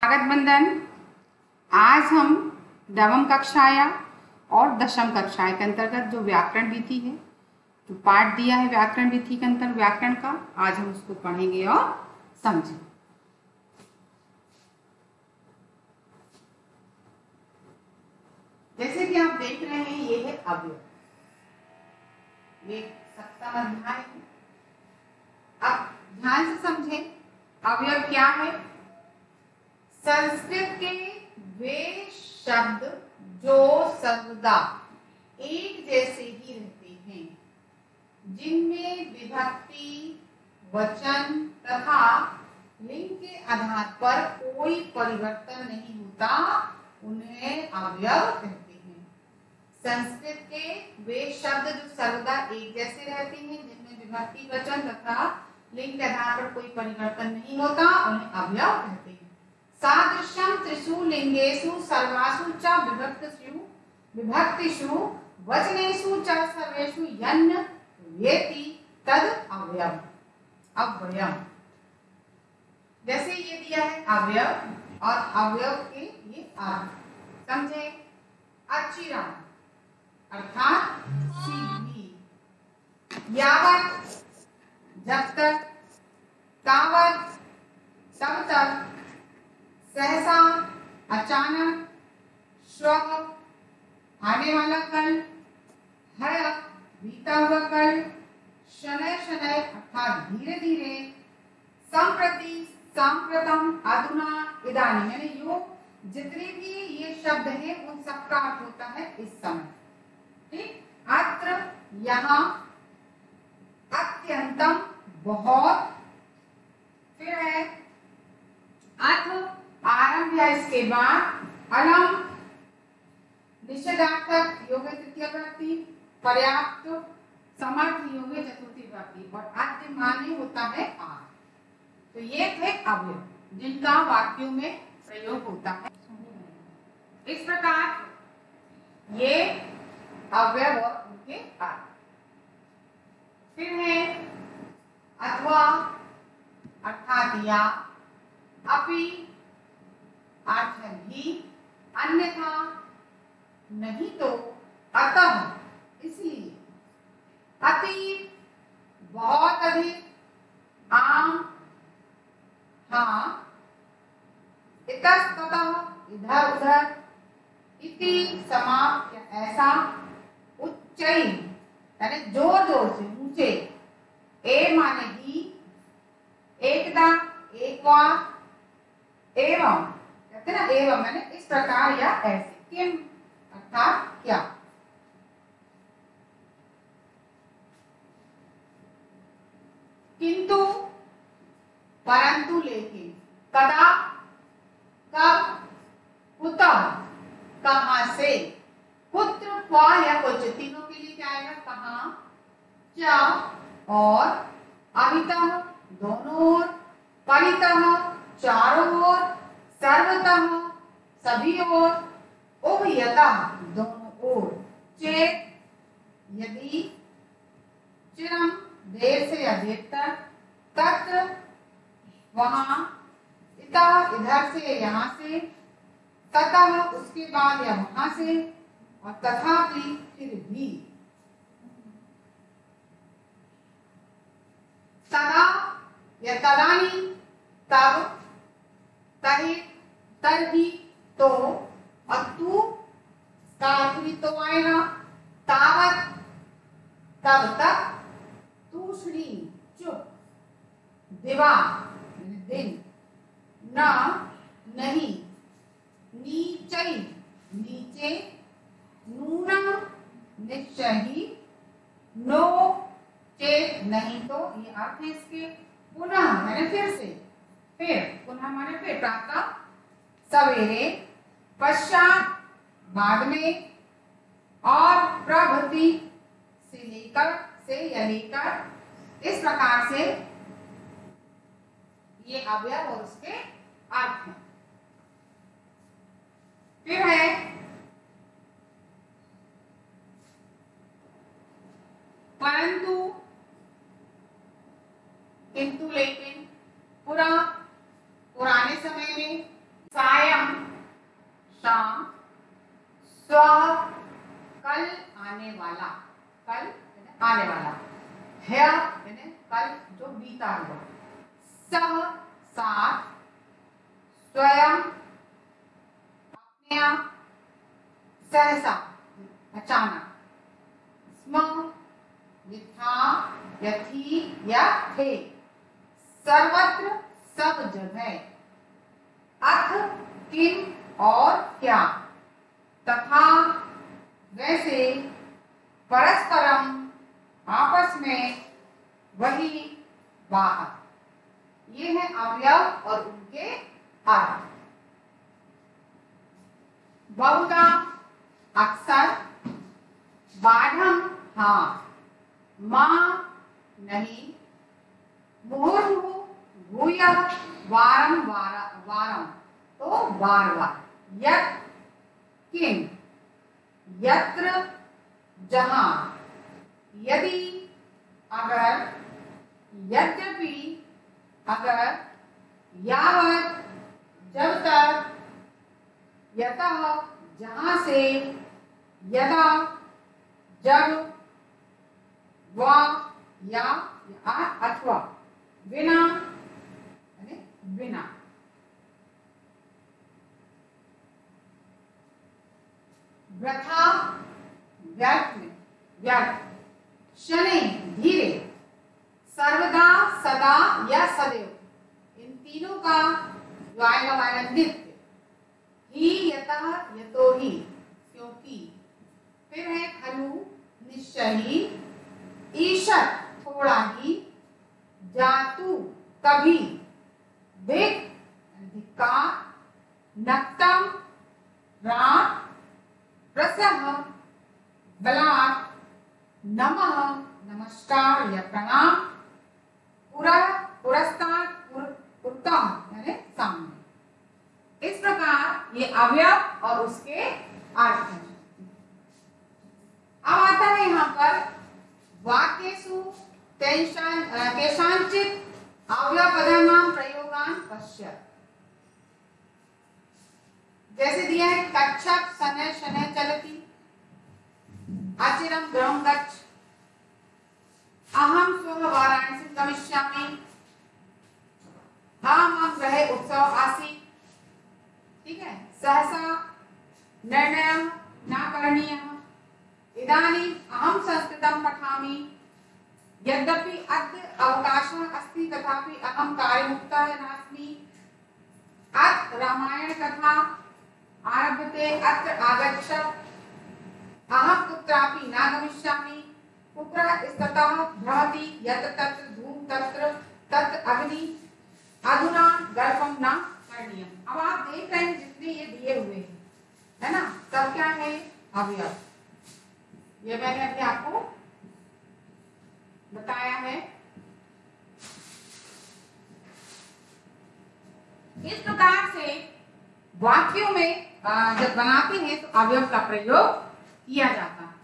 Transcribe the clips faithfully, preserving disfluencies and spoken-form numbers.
स्वागत बंधन। आज हम नवम कक्षाया और दशम कक्षाएं के अंतर्गत जो व्याकरण विधि है, जो पाठ दिया है व्याकरण विधि के अंतर्गत व्याकरण का, आज हम उसको पढ़ेंगे और समझेंगे। जैसे कि आप देख रहे हैं, ये है अवयव, ये सप्तम अध्याय है। अब ध्यान से समझें, अवयव क्या है। संस्कृत के वे शब्द जो सर्वदा एक जैसे ही रहते हैं, जिनमें विभक्ति, वचन तथा लिंग के आधार पर कोई परिवर्तन नहीं होता, उन्हें अवयव कहते हैं। संस्कृत के वे शब्द जो सर्वदा एक जैसे रहते हैं, जिनमें विभक्ति, वचन तथा लिंग के आधार पर कोई परिवर्तन नहीं होता, उन्हें अवयव कहते हैं। सादृश्यम त्रिषु लिंगेषु सर्वासु च विभक्तिषु विभक्तिषु वचनेषु च सर्वेषु यन्न वेति तद अवयव। अवयव जैसे ये दिया है अवयव, और अवयव के ये अर्थ समझे। अचिरम अर्थात शीघ्र, यावत जब तक, तावत तब तक, सहसा अचानक, श्वः आने वाला कल, है बीता हुआ कल, शनय शनय अर्थात धीरे धीरे, संप्रति सांप्रतम, अधुना इदानीं, यानी यो जितने भी ये शब्द हैं उन सबका अर्थ होता है इस समय। ठीक, अत्र यहाँ, अत्यंतम बहुत, फिर है अथ आरंभ है इसके बाद, अलम निषेधार्थक योगे तृतीय विभक्ति, पर्याप्त समर्थ योगे चतुर्थी विभक्ति, और आद्य माने होता है आर। तो ये थे अवयव जिनका वाक्यों में प्रयोग होता है। इस प्रकार ये अवयव और उनके अर्थ। फिर है अथवा अर्थात या, अपि अर्थ है भी, अन्यथा नहीं तो, अतः इसलिए, अति बहुत अधिक, आम हाँ, इतस्ततः इधर उधर, इति समाप्त ऐसा, उच्चै यानी जोर जोर से ऊंचे, ए माने ही, एकदा एक बार, एवं कहते ना, एवं मैंने इस प्रकार या ऐसे, किम अर्थात क्या। किंतु परंतु लेकिन, कदा कब, कुतः कहां से, कुत्र क्वा या कुछ, तीनों के लिए क्या आएगा, कहां, क्या और, अभितः दोनों ओर, परितः चारों ओर, सर्वतः सभी ओर, उभयतः दोनों ओर, चेत यदि, चिरम देर से या देर तक, तत्र वहां, इतः इधर से यहाँ से, ततः उसके बाद या वहां से, और तथापि फिर भी, तदा या तदानी तब, तहि तरही तो, और तू का भी तो आएगा, तावत तब तक, तूष्णी चुप, दिवा दिन, न नहीं, नीचै नीचे, नूनम निश्चय ही, नो चेत नहीं तो, ये अर्थ है इसके। पुनः मैंने फिर से, फिर पुनः माने फिर, प्रातः सवेरे, पश्चात बाद में, और प्रभृति से लेकर, से या लेकर, इस प्रकार से ये अवयव और उसके अर्थ हैं। फिर है परंतु, किंतु लेकिन, पुरा पुराने समय में, स्वयं, अपने आप, सहसा, अचानक, स्म, यथा, यथी या थे, सर्वत्र, सब जगह, अथ, किम और क्या, तथा, वैसे, परस्परम, आपस में, वही, बाहर। ये है अवयव और उनके अर्थ। बहुधा, अक्सर, बाढ़म, हाँ, मां, नहीं, मुहुर्मुहु, भूयः, वारं वार वारं, तो बार बार, यत्, किम, यत्र, जहां, यदि, अगर, यद्यपि, अगर, यावत, जब तक, यतः, जहां से, यदा, जब, वा, या, अथवा, बिना, बिना। वृथा, व्यर्थ में, व्यर्थ। शनै, धीरे। सर्वदा, सदा या सदैव, इन तीनों का जो आएगा वाला नित्य। ही, यतः, यतो ही, क्योंकि। फिर है खलु, निश्चय ही। ईशत, थोड़ा ही। जातु, कभी। धिक, धिक्कार। नक्तम, रात। प्रसह, बलात्। नमः, नमस्कार या प्रणाम। पुरा, पुरस्तात्, पुरतः यानी सामने। इस प्रकार ये अवयव और उसके अर्थ हैं। अब आता है यहाँ पर वाक्येषु केषांचित् अवयवपदानां प्रयोगान् पश्य। जैसे दिया है कच्छप, शनैः शनैः चलति। अचिरं गृहं गच्छ। अहं श्वः वाराणसीं गमिष्यामि। हाँ, मम गृहे उत्सव आसीत्। ठीक है। सहसा, निर्णयः न करणीयः। इदानीम् अहं संस्कृतं पठामि। यद्यपि अद्य अवकाशः अस्ति तथापि अहं कार्यमुक्तः नास्मि। अत्र रामायण कथा आरभ्यते। अत्र आगच्छ। अहं कुत्रापि न गमिष्यामि। कुत्र स्ततः भ्रमति। यत्र तत्र धूम तत्र तत्र अग्नि। अधुना गर्भं न करणीयम्। अब आप देख रहे हैं जितने ये दिए हुए हैं, है ना, सब क्या है, अवयव। ये मैंने अभी आपको बताया है। इस प्रकार से वाक्यों में जब बनाते हैं तो अवयव का प्रयोग किया जाता है।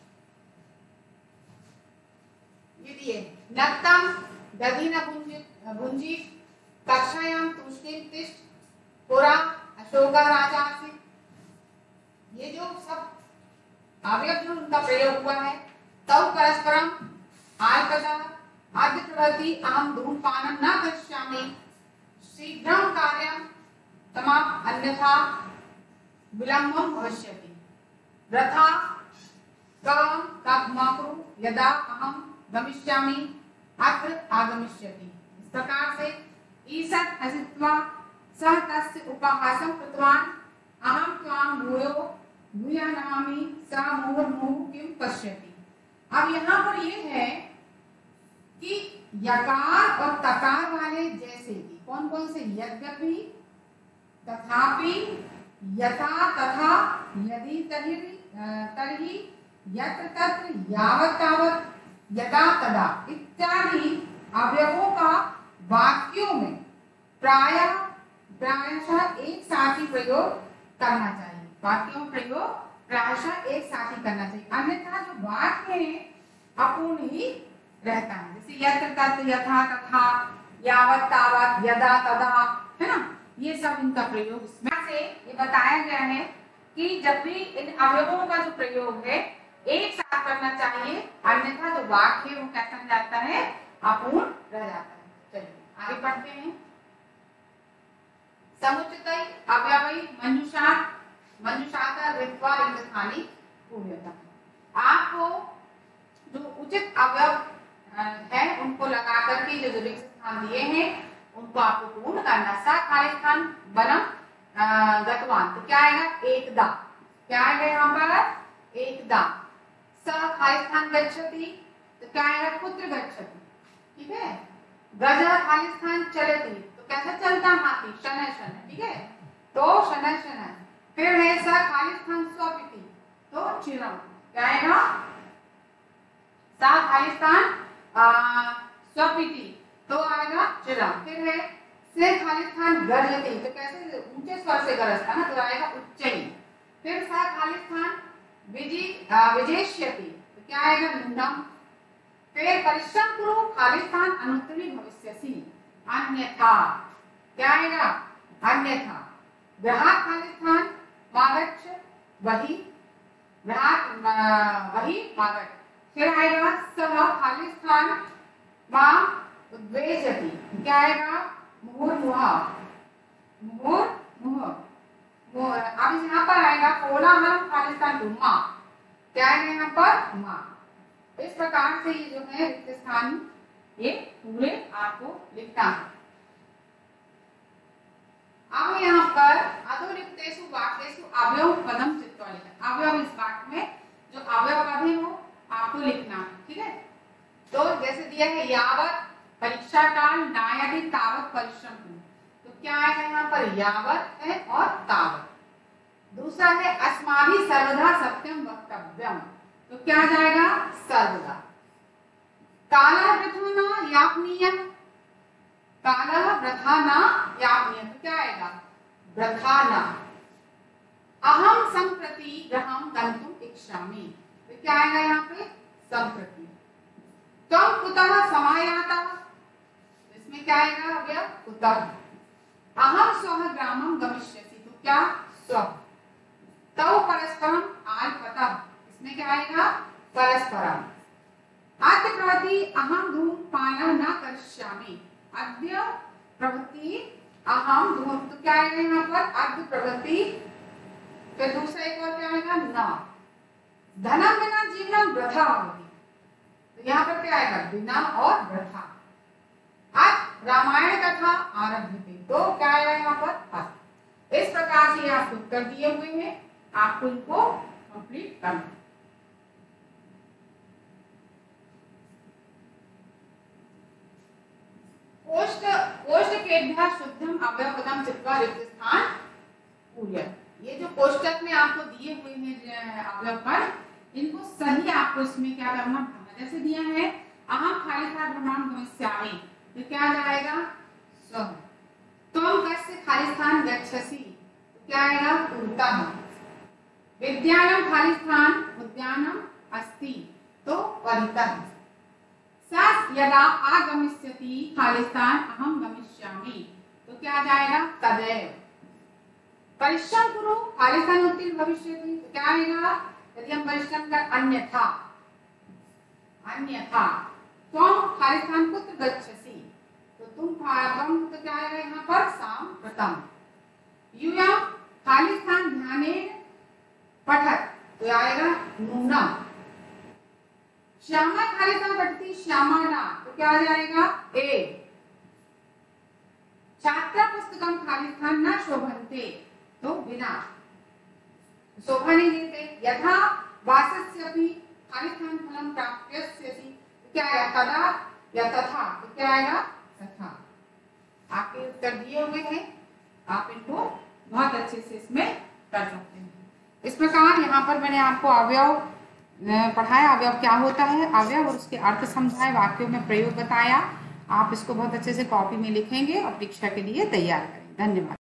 ये दिए नक्तम, दधि न भुंजी। कक्षायां तूष्णीं तिष्ठ। पुरा, अशोका राजा आसीत्। ये जो सब अवयव जो उनका प्रयोग हुआ है। तव परस्परम, आल्कदा, अद्य प्रभृति अहं धूमपानं न करिष्यामि। शीघ्रं कार्यं समाप्त, अन्यथा विलम्बं भविष्यति। वृथा, कवं कवमाकुरु। यदा अहं गमिष्यामि, अत्र आगमिष्यति। इस प्रकार से ईषत् हसित्वा सः तस्य उपहासं कृतवान्। अहं त्वां भूयो भूयः नमामि। सः मुहुर्मुहुः किं पश्यति। अब यहाँ पर ये है कि यकार और तकार वाले जैसे कि कौन कौन से, यद्यपि, तथापि, यथा, तथा, यदि, तर्हि, तर्हि, यत्र तत्र, यावत् तावत्, यदा तदा इत्यादि अवयवों का वाक्यों में प्रायः प्रायशः एक साथ ही प्रयोग करना चाहिए। वाक्यों में प्रयोग प्रायशः एक साथ ही करना चाहिए, अन्यथा जो वाक्य है अपूर्ण ही रहता है। जैसे यत्र तत्र, यथा तथा, यावत् तावत्, यदा तदा, है ना, ये सब इनका प्रयोग इसमें से ये बताया गया है कि जब भी इन अवयवों का जो प्रयोग है एक साथ करना चाहिए, अन्यथा जो वाक्य है वो कैसा हो जाता है, अपूर्ण रह जाता है। चलिए आगे पढ़ते हैं। समुचितै अव्यवै मंजुषा मंजुषाता ऋत्वा रिक्तस्थानी पूर्यतः। आपको जो उचित अवयव है उनको लगा करके जो रिक्त स्थान दिए हैं उनको आपको पूर्ण करना। सा खाली स्थान बनम गतवान, तो क्या आएगा एकदा, क्या आएगा यहाँ पर एकदा। स खाली स्थान गच्छति, तो क्या आएगा कुत्र गच्छति, ठीक है। गज खाली स्थान चलति, तो कैसे चलता हाथी, शनय शनय, ठीक है, तो शनय शनय। फिर है स खाली स्थान स्वपिति, तो चिरम, क्या आएगा सा खाली स्थान स्वपिति, तो आएगा चिरम। फिर है से खाली स्थान गर्जति, तो कैसे ऊंचे स्वर से गरजता ना, तो आएगा उच्चई। फिर सा खाली स्थान विजि विजेष्यति, तो क्या आएगा न्यूनम। फिर परिश्रम करो खाली स्थान अनुत्तरी भविष्यसि, अन्यथा, क्या आएगा अन्यथा। ग्राहक खाली स्थान मागच्छ वही, ग्राहक वही मागच्छ। फिर आएगा सह खाली स्थान मां उद्वेजति, क्या आएगा मुहुर्मुह, मुहुर्मुह। अब यहाँ पर आएगा कोलाहल खाली स्थान मां, क्या आएगा यहाँ पर मां। इस प्रकार से ये जो है रिक्त स्थान ये पूरे आपको लिखना है। अब यहाँ पर अधोरिक्तेषु वाक्येषु अवयव पदम चित्वा लिखना। अवयव इस वाक्य में जो अवयव पद हो आपको लिखना है, ठीक है। तो जैसे दिया है यावत परीक्षा काल नायति तावत परिश्रम, तो क्या आएगा यहाँ पर यावत है और तावत। दूसरा है अस्माभि सर्वदा सत्यम वक्तव्यम, तो क्या जाएगा सर्वदा। काला वृथा न यापनीय, काला वृथा न यापनीय, तो क्या आएगा वृथा न। अहम संप्रति गृहं गन्तुम् इच्छामि, तो क्या आएगा यहाँ पे संप्रति। त्वं कुतः समायातः, इसमें क्या आएगा अव्यव कुतः। अहम स्वः ग्रामं गमिष्यसि, तो क्या स्व। तौ परस्परम आल्पतः, इसमें क्या आएगा परस्परम। अद्य प्रभृति अहम धूमपानं न करिष्यामि, अद्य प्रभृति अहम धूम, तो क्या आएगा यहाँ पर अद्य प्रभृति। फिर दूसरा एक और क्या आएगा न। धनम बिना जीवनम वृथा भवति, तो यहाँ पर क्या आएगा बिना और वृथा। आज रामायण कथा आरभ्यते, तो क्या आएगा यहाँ पर अथ। इस प्रकार से आपको उत्तर दिए हुए हैं, आपको इनको कंप्लीट करना। कोष्ठ कोष्ठ केभ्यः शुद्धम अव्यवपदम चित्वा रिक्त स्थान पूर्य। ये जो कोष्ठक में आपको दिए हुए हैं अव्यव पद, इनको सही आपको इसमें क्या करना भरना। जैसे दिया है अहम खाली स्थान भ्रमणं गमिष्यामि, तो क्या जाएगा स्व। त्वं कस्य खाली स्थान गच्छसि, तो क्या आएगा पूर्वतः। विद्यालयं खाली स्थान उद्यानम अस्ति, तो परितः। सा यदा आगमिष्यति खाली स्थान अहम गमिष्यामि, तो क्या जाएगा तदैव। परिश्रम करो खाली स्थान उत्तीर्ण भविष्यति, तो क्या आएगा यदि हम परिश्रम कर अन्यथा, अन्यथा। त्वं खाली स्थान कुत्र गच्छसि, तो तुम तुम तो क्या आएगा यहाँ पर साम्प्रतम्। यूयं खाली स्थान ध्यानेन पठत, तो आएगा नूनम। श्यामा खाली स्थान पठति श्यामाना, तो क्या आ जाएगा ए। छात्रा पुस्तकम खाली स्थान न शोभन्ते, तो बिना, शोभा नहीं देते। यथा वासस्यपि खाली स्थान फलं प्राप्स्यसि, तो क्या आएगा तदा या तथा, तो क्या आएगा तथा। आपके उत्तर दिए हुए हैं, आप इनको बहुत अच्छे से इसमें कर सकते हैं। इस प्रकार यहाँ पर मैंने आपको अवयव पढ़ाया, अवयव क्या होता है, अवयव और उसके अर्थ समझाए, वाक्यों में प्रयोग बताया। आप इसको बहुत अच्छे से कॉपी में लिखेंगे और परीक्षा के लिए तैयार करें। धन्यवाद।